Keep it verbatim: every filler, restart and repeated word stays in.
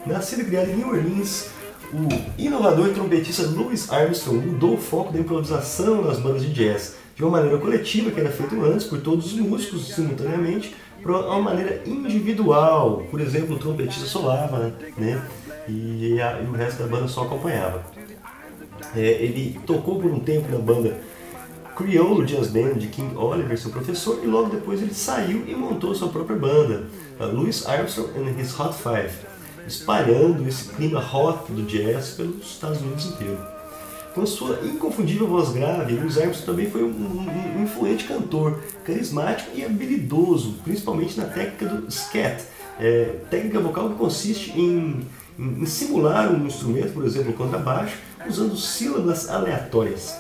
Nascido e criado em New Orleans, o inovador trompetista Louis Armstrong mudou o foco da improvisação nas bandas de jazz, de uma maneira coletiva, que era feito antes por todos os músicos simultaneamente, para uma maneira individual. Por exemplo, o trompetista solava, né? E, a, e o resto da banda só acompanhava. É, ele tocou por um tempo na banda Creole Jazz Band de King Oliver, seu professor, e logo depois ele saiu e montou sua própria banda, a Louis Armstrong and His Hot Five, espalhando esse clima hot do jazz pelos Estados Unidos inteiro. Com sua inconfundível voz grave, Louis Armstrong também foi um, um, um influente cantor, carismático e habilidoso, principalmente na técnica do scat, é, técnica vocal que consiste em, em, em simular um instrumento, por exemplo, o contrabaixo, usando sílabas aleatórias.